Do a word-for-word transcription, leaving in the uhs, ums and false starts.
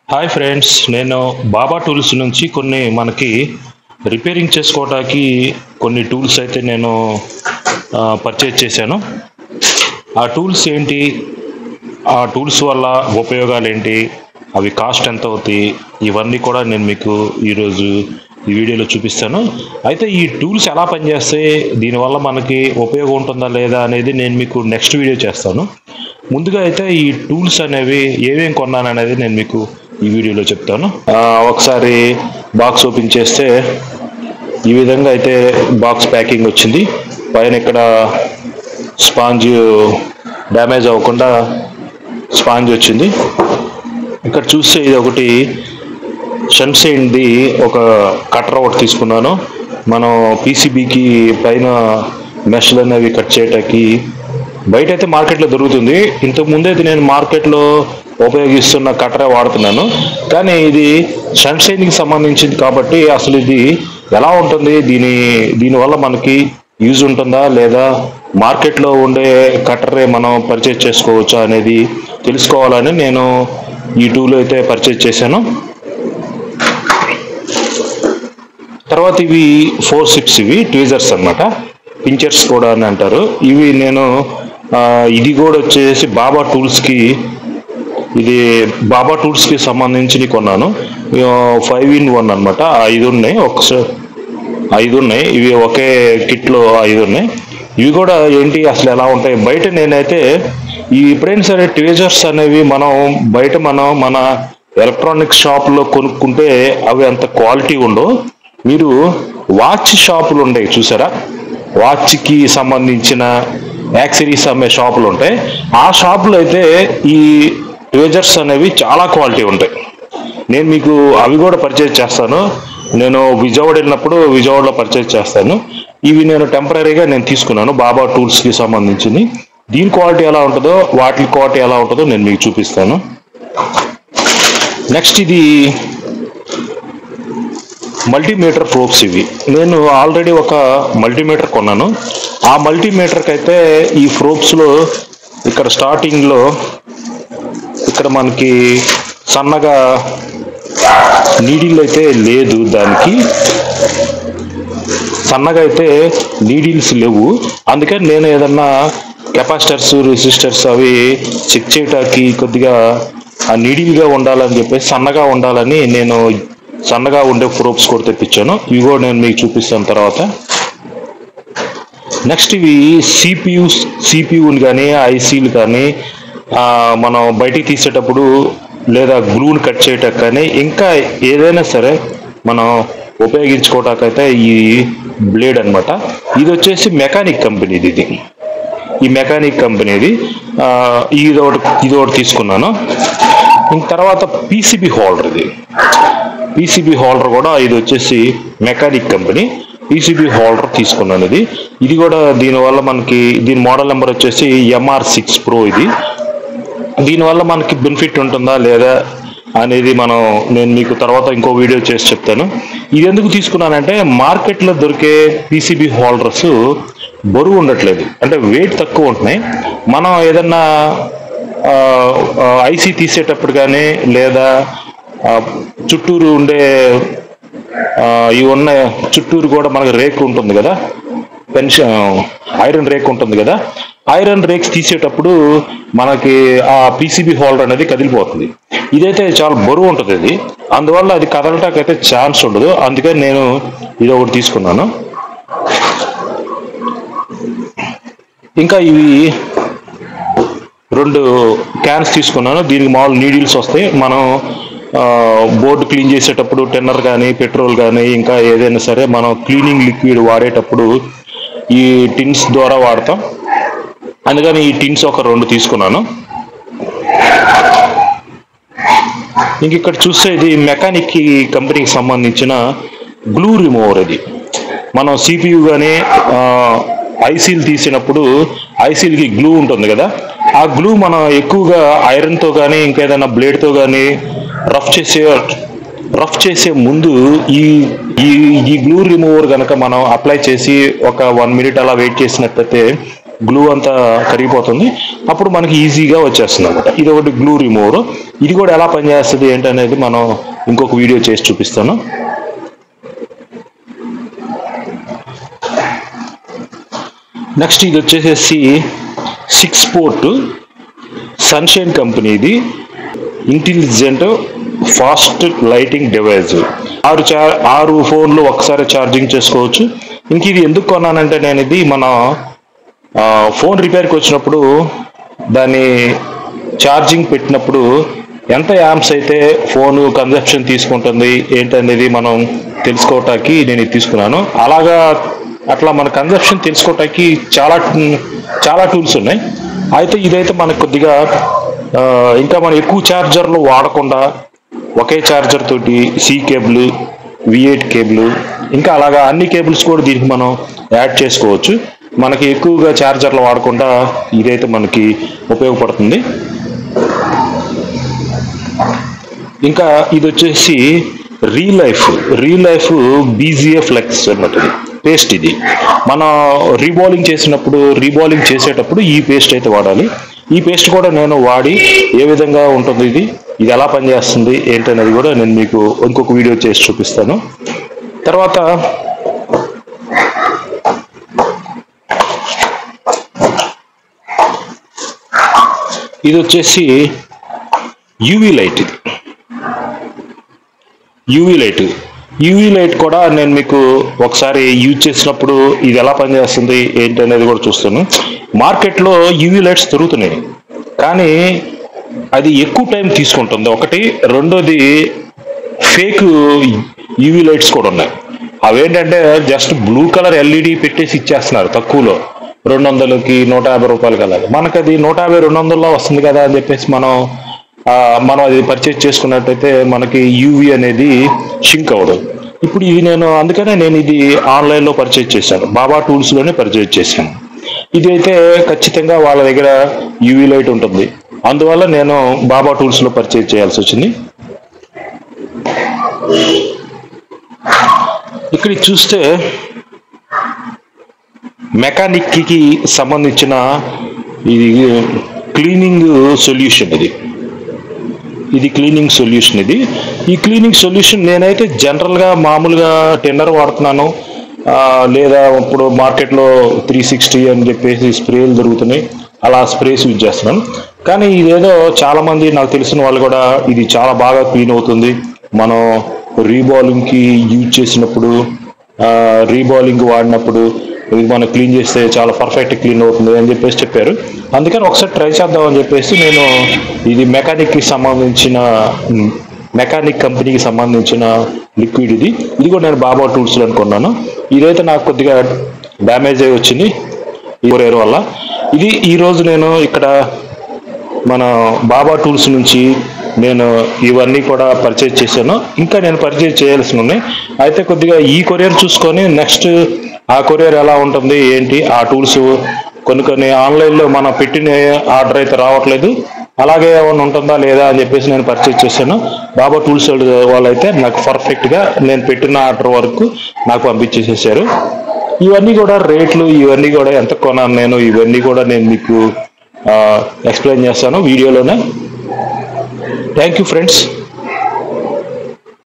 Hi friends, నేను బాబా tools నుంచి కొన్ని మనకి రిపేరింగ్ చేసుకోవడానికి కొన్ని టూల్స్ అయితే నేను పర్చేజ్ చేశాను. ఆ టూల్స్ ఏంటి, ఆ టూల్స్ వల్ల ఉపయోగాలు ఏంటి, అవి కాస్ట్ ఎంత అవుతాయి, ఇవన్నీ కూడా నేను మీకు ఈరోజు ఈ వీడియోలో చూపిస్తాను. అయితే ఈ టూల్స్ ఎలా పనిచేస్తాయి, దీనివల్ల మనకి ఉపయోగం ఉంటుందా లేదా అనేది నేను మీకు నెక్స్ట్ వీడియో చేస్తాను. ముందుగా అయితే ఈ టూల్స్ అనేవి ఏమేమి కొన్నాను అనేది నేను మీకు ఈ వీడియోలో చెప్తాను. ఒకసారి బాక్స్ ఓపెన్ చేస్తే ఈ విధంగా అయితే బాక్స్ ప్యాకింగ్ వచ్చింది. పైన ఇక్కడ స్పాంజ్ డ్యామేజ్ అవ్వకుండా స్పాంజ్ వచ్చింది. ఇక్కడ చూస్తే ఇది ఒకటి షన్సైన్ది ఒక కటర్ ఒకటి తీసుకున్నాను. మనం పీసీబీకి పైన మెష్లు అనేవి కట్ చేయటానికి బయట అయితే మార్కెట్లో దొరుకుతుంది. ఇంతకు ముందైతే నేను మార్కెట్లో ఉపయోగిస్తున్న కట్టరే వాడుతున్నాను, కానీ ఇది షన్సైన్కి సంబంధించింది కాబట్టి అసలు ఇది ఎలా ఉంటుంది, దీని దీనివల్ల మనకి యూజ్ ఉంటుందా లేదా, మార్కెట్లో ఉండే కట్టరే మనం పర్చేజ్ చేసుకోవచ్చా అనేది తెలుసుకోవాలని నేను ఈ టూల్ అయితే పర్చేజ్ చేశాను. తర్వాత ఇవి ఫోర్ సిప్స్, ఇవి ట్వీజర్స్ అన్నమాట, పించర్స్ కూడా అని అంటారు. ఇవి నేను ఇది కూడా వచ్చేసి బాబా టూల్స్కి ఇది బాబా టూల్స్కి సంబంధించి కొన్నాను. ఫైవ్ ఇన్ వన్ అనమాట, ఐదు ఉన్నాయి, ఒకసారి ఐదు ఉన్నాయి. ఇవి ఒకే కిట్లో ఐదు ఉన్నాయి. ఇవి కూడా ఏంటి అసలు ఎలా ఉంటాయి, బయట నేనైతే ఈ ఎప్పుడైనా సరే ట్వీజర్స్ అనేవి మనం బయట మనం మన ఎలక్ట్రానిక్ షాప్లో కొనుక్కుంటే అవి అంత క్వాలిటీ ఉండవు. మీరు వాచ్ షాపులు ఉంటాయి చూసారా, వాచ్కి సంబంధించిన యాక్సరీస్ అమ్మే షాపులు ఉంటాయి. ఆ షాపులో అయితే ఈ ట్వీజర్స్ అనేవి చాలా క్వాలిటీ ఉంటాయి. నేను మీకు అవి కూడా పర్చేజ్ చేస్తాను. నేను విజయవాడ వెళ్ళినప్పుడు విజయవాడలో పర్చేజ్ చేస్తాను. ఇవి నేను టెంపరీగా నేను తీసుకున్నాను బాబా టూల్స్కి సంబంధించింది. దీని క్వాలిటీ ఎలా ఉంటుందో వాటి క్వాలిటీ ఎలా ఉంటుందో నేను మీకు చూపిస్తాను. నెక్స్ట్ ఇది మల్టీమీటర్ ప్రోబ్స్. ఇవి నేను ఆల్రెడీ ఒక మల్టీమీటర్ కొన్నాను. ఆ మల్టీమీటర్కి అయితే ఈ ప్రోబ్స్లో ఇక్కడ స్టార్టింగ్లో ఇక్కడ మనకి సన్నగా నీడిల్ అయితే లేదు, దానికి సన్నగా అయితే నీడిల్స్ లేవు. అందుకని నేను ఏదన్నా కెపాసిటర్స్ రెసిస్టర్స్ అవి చెక్ చేయటానికి కొద్దిగా ఆ నీడిల్గా ఉండాలని చెప్పేసి సన్నగా ఉండాలని నేను సన్నగా ఉండే ప్రోబ్స్ కూడా తెప్పించాను. ఇవి కూడా నేను మీకు చూపిస్తాను తర్వాత. నెక్స్ట్ ఇవి సిపియు సిపియుని కానీ ఐసీలు కానీ మనం బయటికి తీసేటప్పుడు లేదా గ్లూని కట్ చేయటం కానీ ఇంకా ఏదైనా సరే మనం ఉపయోగించుకోవటానికైతే ఈ బ్లేడ్ అనమాట. ఇది వచ్చేసి మెకానిక్ కంపెనీది. ఇది ఈ మెకానిక్ కంపెనీది ఇది ఒకటి ఇది ఒకటి తీసుకున్నాను. ఇంక తర్వాత పీసీబీ హోల్డర్. ఇది పీసీబీ హోల్డర్ కూడా ఇది వచ్చేసి మెకానిక్ కంపెనీ పీసీబీ హోల్డర్ తీసుకున్నాను. ఇది ఇది కూడా దీనివల్ల మనకి దీని మోడల్ నెంబర్ వచ్చేసి ఎంఆర్ సిక్స్ ప్రో. ఇది దీనివల్ల మనకి బెనిఫిట్ ఉంటుందా లేదా అనేది మనం నేను మీకు తర్వాత ఇంకో వీడియో చేసి చెప్తాను. ఇది ఎందుకు తీసుకున్నానంటే మార్కెట్లో దొరికే పీసీబీ హోల్డర్స్ బరువు ఉండట్లేదు, అంటే వెయిట్ తక్కువ ఉంటున్నాయి. మనం ఏదన్నా ఐసీ తీసేటప్పుడు కానీ లేదా చుట్టూరు ఉండే ఇవి ఉన్న చుట్టూరు కూడా మనకు రేక్ ఉంటుంది కదా, పెన్షన్ ఐరన్ రేక్ ఉంటుంది కదా, ఐరన్ రేక్స్ తీసేటప్పుడు మనకి ఆ పీసీబీ హోల్డర్ అనేది కదిలిపోతుంది. ఇదైతే చాలా బరువు ఉంటుంది, ఇది అందువల్ల అది కదలటానికి అయితే ఛాన్స్ ఉండదు. అందుకని నేను ఇది ఒకటి తీసుకున్నాను. ఇంకా ఇవి రెండు క్యాన్స్ తీసుకున్నాను. దీనికి మామూలు నీడిల్స్ వస్తాయి. మనం బోర్డు క్లీన్ చేసేటప్పుడు టెన్నర్ కానీ పెట్రోల్ కానీ ఇంకా ఏదైనా సరే మనం క్లీనింగ్ లిక్విడ్ వాడేటప్పుడు ఈ టిన్స్ ద్వారా వాడతాం. అందుకని ఈ టిన్స్ ఒక రెండు తీసుకున్నాను. ఇంక ఇక్కడ చూస్తే ఇది మెకానిక్ కంపెనీకి సంబంధించిన గ్లూ రిమూవర్. ఇది మనం సిపియు కానీ ఐసీలు తీసినప్పుడు ఐసీలకి గ్లూ ఉంటుంది కదా, ఆ గ్లూ మనం ఎక్కువగా ఐరన్తో కానీ ఇంకేదైనా బ్లేడ్తో కానీ రఫ్ చేసే రఫ్ చేసే ముందు ఈ ఈ గ్లూ రిమూవర్ కనుక మనం అప్లై చేసి ఒక వన్ మినిట్ అలా వెయిట్ చేసినట్లయితే గ్లూ అంతా కరిగిపోతుంది. అప్పుడు మనకి ఈజీగా వచ్చేస్తుంది అనమాట. ఇది ఒకటి గ్లూ రిమూవర్. ఇది కూడా ఎలా పనిచేస్తుంది ఏంటనేది మనం ఇంకొక వీడియో చేసి చూపిస్తాను. నెక్స్ట్ ఇది వచ్చేసేసి సిక్స్ పోర్ట్ సన్షైన్ కంపెనీది ఇంటెలిజెంట్ ఫాస్ట్ లైటింగ్ డివైస్. ఆరు చా ఆరు ఫోన్లు ఒకసారి ఛార్జింగ్ చేసుకోవచ్చు. ఇంక ఇది ఎందుకు కొన్నానంటే నేను ఇది మన ఫోన్ రిపేర్కి వచ్చినప్పుడు దాన్ని ఛార్జింగ్ పెట్టినప్పుడు ఎంత యాంప్స్ అయితే ఫోను కన్జప్షన్ తీసుకుంటుంది ఏంటనేది మనం తెలుసుకోవటానికి నేను ఇది తీసుకున్నాను. అలాగా అట్లా మన కన్జప్షన్ తెలుసుకోవటానికి చాలా చాలా టూల్స్ ఉన్నాయి. అయితే ఇదైతే మనకు కొద్దిగా ఇంకా మనం ఎక్కువ ఛార్జర్లు వాడకుండా ఒకే ఛార్జర్ తోటి C cable, V eight cable, ఇంకా అలాగా అన్ని కేబుల్స్ కూడా దీనికి మనం యాడ్ చేసుకోవచ్చు. మనకి ఎక్కువగా ఛార్జర్లు వాడకుండా ఇదైతే మనకి ఉపయోగపడుతుంది. ఇంకా ఇది వచ్చేసి ReLife ReLife BGA flux అన్నమాట. పేస్ట్ ఇది మనం రీబాలింగ్ చేసినప్పుడు రీబాలింగ్ చేసేటప్పుడు ఈ పేస్ట్ అయితే వాడాలి. ఈ పేస్ట్ కూడా నేను వాడి ఏ విధంగా ఉంటుంది ఇది ఇది ఎలా పనిచేస్తుంది ఏంటనేది కూడా నేను మీకు ఇంకొక వీడియో చేసి చూపిస్తాను. తర్వాత ఇది వచ్చేసి యూవీ లైట్. ఇది యూవీ లైట్ యూవీ లైట్ కూడా నేను మీకు ఒకసారి యూజ్ చేసినప్పుడు ఇది ఎలా పనిచేస్తుంది ఏంటి అనేది కూడా చూస్తాను. మార్కెట్లో యూవీ లైట్స్ దొరుకుతున్నాయి, కానీ అది ఎక్కువ టైం తీసుకుంటుంది ఒకటి. రెండోది ఫేక్ యూవీ లైట్స్ కూడా ఉన్నాయి. అవేంటంటే జస్ట్ బ్లూ కలర్ ఎల్ఈడి పెట్టేసి ఇచ్చేస్తున్నారు తక్కువలో, రెండు వందలకి నూట యాభై రూపాయలకి. అలాగే మనకు అది నూట యాభై రెండు వందల్లో వస్తుంది కదా అని చెప్పేసి మనం మనం అది పర్చేజ్ చేసుకున్నట్టయితే మనకి యూవీ అనేది షింక్ అవ్వదు. ఇప్పుడు ఇది నేను అందుకనే నేను ఇది ఆన్లైన్లో పర్చేజ్ చేశాను, బాబా టూల్స్లోనే పర్చేజ్ చేశాను. ఇది అయితే ఖచ్చితంగా వాళ్ళ దగ్గర యూవీ లైట్ ఉంటుంది, అందువల్ల నేను బాబా టూల్స్లో పర్చేజ్ చేయాల్సి వచ్చింది. ఇక్కడ చూస్తే మెకానిక్కి సంబంధించిన ఇది క్లీనింగ్ సొల్యూషన్. ఇది ఇది క్లీనింగ్ సొల్యూషన్. ఇది ఈ క్లీనింగ్ సొల్యూషన్ నేనైతే జనరల్గా మామూలుగా టెన్నర్ వాడుతున్నాను, లేదా ఇప్పుడు మార్కెట్లో త్రీ సిక్స్టీ అని చెప్పేసి స్ప్రేలు దొరుకుతున్నాయి, అలా స్ప్రేస్ యూజ్ చేస్తున్నాను. కానీ ఇదేదో చాలామంది నాకు తెలిసిన వాళ్ళు కూడా ఇది చాలా బాగా క్లీన్ అవుతుంది, మనం రీబాలింగ్కి యూజ్ చేసినప్పుడు రీబాలింగ్ వాడినప్పుడు ఇది మనం క్లీన్ చేస్తే చాలా పర్ఫెక్ట్ క్లీన్ అవుతుంది అని చెప్పేసి చెప్పారు. అందుకని ఒకసారి ట్రై చేద్దామని చెప్పేసి నేను ఇది మెకానిక్కి సంబంధించిన మెకానిక్ కంపెనీకి సంబంధించిన లిక్విడ్. ఇది ఇది కూడా నేను బాబా టూల్స్లో అనుకున్నాను. ఇదైతే నాకు కొద్దిగా డ్యామేజ్ అయి వచ్చింది ఈ కొరియర్ వల్ల. ఇది ఈరోజు నేను ఇక్కడ మన బాబా టూల్స్ నుంచి నేను ఇవన్నీ కూడా పర్చేజ్ చేశాను. ఇంకా నేను పర్చేజ్ చేయాల్సి ఉన్నాయి. అయితే కొద్దిగా ఈ కొరియర్ చూసుకొని నెక్స్ట్ ఆ కొరియర్ ఎలా ఉంటుంది ఏంటి, ఆ టూల్స్ కొన్ని కొన్ని ఆన్లైన్లో మనం పెట్టిన ఆర్డర్ అయితే రావట్లేదు, అలాగే ఏమైనా ఉంటుందా లేదా అని చెప్పేసి నేను పర్చేజ్ చేశాను. బాబా టూల్స్ వాళ్ళైతే నాకు పర్ఫెక్ట్గా నేను పెట్టిన ఆర్డర్ వరకు నాకు పంపించేసేసారు. ఇవన్నీ కూడా రేట్లు ఇవన్నీ కూడా ఎంత కొన్నాను నేను ఇవన్నీ కూడా నేను మీకు ఎక్స్ప్లెయిన్ చేస్తాను వీడియోలోనే. Thank you friends.